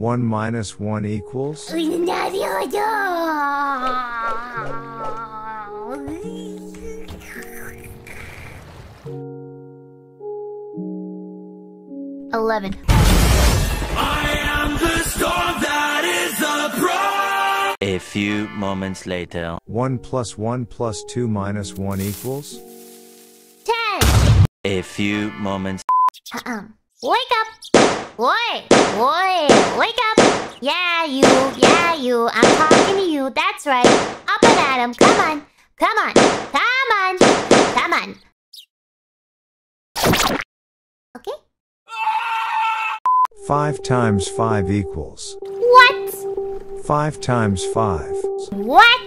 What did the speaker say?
1 minus 1 equals? なるほど。11. I am the storm that is the pro. A few moments later. 1 plus 1 plus 2 minus 1 equals? 10. A few moments. Wake up! Wake up! Yeah, you. I'm talking to you. That's right. Up and at 'em. Come on. Okay? 5 times 5 equals? What? 5 times 5. What?